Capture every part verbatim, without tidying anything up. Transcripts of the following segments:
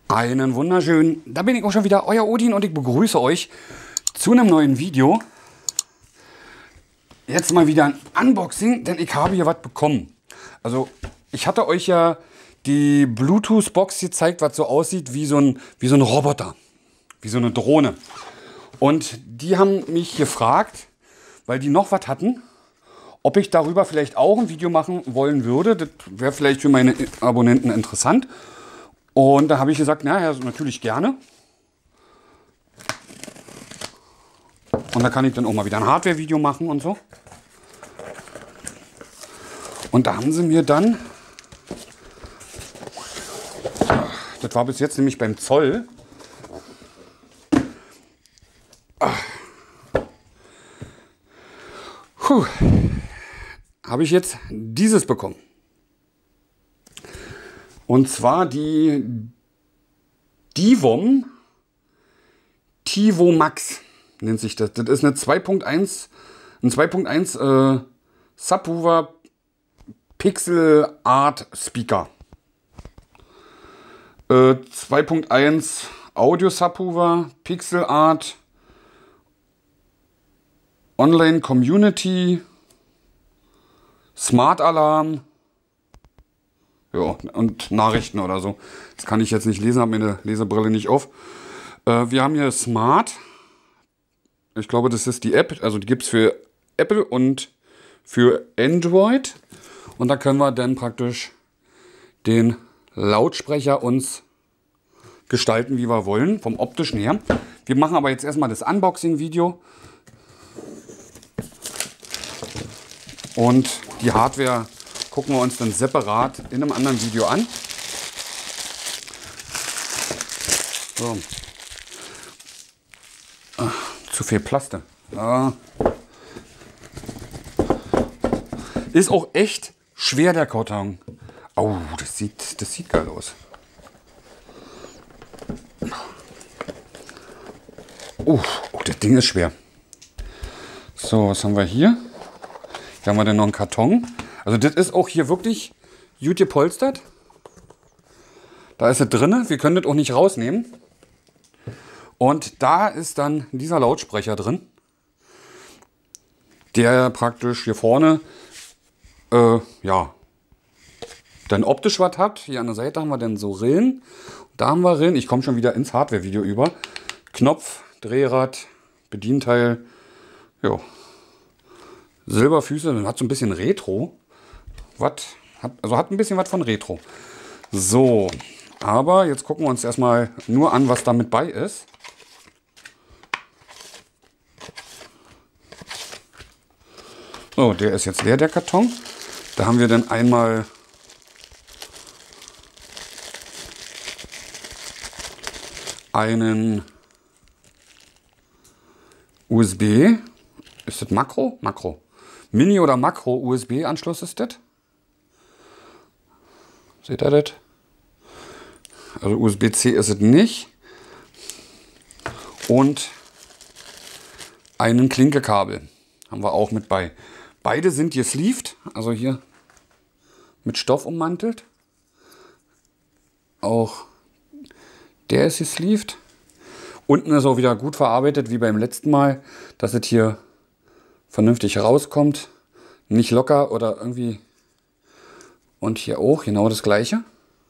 Einen wunderschönen, da bin ich auch schon wieder, euer Odin, und ich begrüße euch zu einem neuen Video. Jetzt mal wieder ein Unboxing, denn ich habe hier was bekommen. Also ich hatte euch ja die Bluetooth-Box gezeigt, was so aussieht wie so ein, wie so ein Roboter, wie so eine Drohne. Und die haben mich gefragt, weil die noch was hatten, ob ich darüber vielleicht auch ein Video machen wollen würde. Das wäre vielleicht für meine Abonnenten interessant. Und da habe ich gesagt, naja, natürlich gerne. Und da kann ich dann auch mal wieder ein Hardware-Video machen und so. Und da haben sie mir dann, das war bis jetzt nämlich beim Zoll, Puh, habe ich jetzt dieses bekommen. Und zwar die Divom Tivo Max nennt sich das. Das ist eine zwei Punkt eins, ein zwei Punkt eins äh, Subwoofer Pixel Art Speaker. Äh, zwei Punkt eins Audio Subwoofer Pixel Art Online Community Smart Alarm. Ja, und Nachrichten oder so. Das kann ich jetzt nicht lesen, habe mir eine Lesebrille nicht auf. Äh, wir haben hier Smart. Ich glaube, das ist die App. Also die gibt es für Apple und für Android. Und da können wir dann praktisch den Lautsprecher uns gestalten, wie wir wollen, vom optischen her. Wir machen aber jetzt erstmal das Unboxing-Video. Und die Hardware gucken wir uns dann separat in einem anderen Video an. So. Ach, zu viel Plaste. Ja. Ist auch echt schwer, der Karton. Oh, das sieht, das sieht geil aus. Oh, oh, das Ding ist schwer. So, was haben wir hier? Hier haben wir dann noch einen Karton. Also das ist auch hier wirklich gut gepolstert. Da ist es drin. Wir können das auch nicht rausnehmen. Und da ist dann dieser Lautsprecher drin, der praktisch hier vorne äh, ja, dann optisch was hat. Hier an der Seite haben wir dann so Rillen. Da haben wir Rillen. Ich komme schon wieder ins Hardware-Video über. Knopf, Drehrad, Bedienteil. Ja. Silberfüße, hat so ein bisschen Retro. Was? Hat, also hat ein bisschen was von Retro. So, aber jetzt gucken wir uns erstmal nur an, was damit bei ist. So, der ist jetzt leer, der Karton. Da haben wir dann einmal einen U S B. Ist das Makro? Makro. Mini- oder Makro-U S B-Anschluss ist das. Seht ihr das? Also U S B C ist es nicht. Und einen Klinkekabel haben wir auch mit bei. Beide sind gesleeved, also hier mit Stoff ummantelt. Auch der ist gesleeved. Unten ist auch wieder gut verarbeitet, wie beim letzten Mal, dass es hier vernünftig rauskommt. Nicht locker oder irgendwie. Und hier auch genau das gleiche.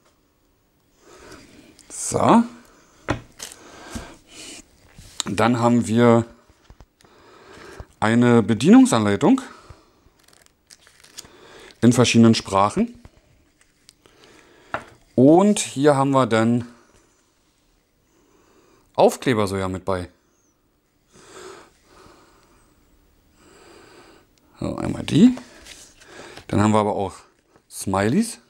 So. Dann haben wir eine Bedienungsanleitung in verschiedenen Sprachen. Und hier haben wir dann Aufkleber so ja mit bei. So, einmal die. Dann haben wir aber auch Smileys.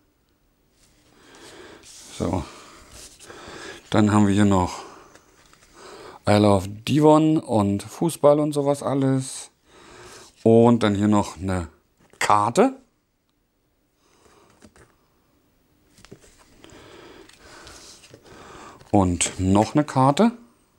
So. Dann haben wir hier noch I Love Divon und Fußball und sowas alles. Und dann hier noch eine Karte. Und noch eine Karte.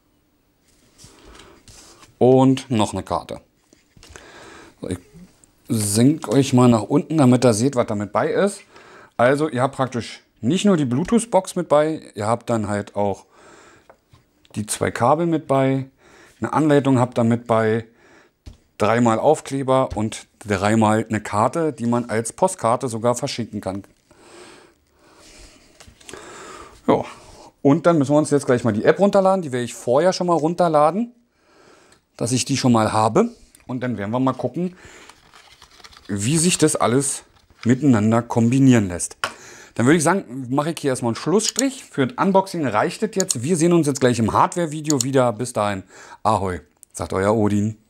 Und noch eine Karte. So, ich senke euch mal nach unten, damit ihr seht, was damit bei ist. Also ihr habt praktisch nicht nur die Bluetooth-Box mit bei, ihr habt dann halt auch die zwei Kabel mit bei, eine Anleitung habt ihr mit bei, dreimal Aufkleber und dreimal eine Karte, die man als Postkarte sogar verschicken kann. Ja, und dann müssen wir uns jetzt gleich mal die App runterladen. Die werde ich vorher schon mal runterladen, dass ich die schon mal habe. Und dann werden wir mal gucken, wie sich das alles miteinander kombinieren lässt. Dann würde ich sagen, mache ich hier erstmal einen Schlussstrich. Für ein Unboxing reicht es jetzt. Wir sehen uns jetzt gleich im Hardware-Video wieder. Bis dahin, Ahoi, sagt euer Odin.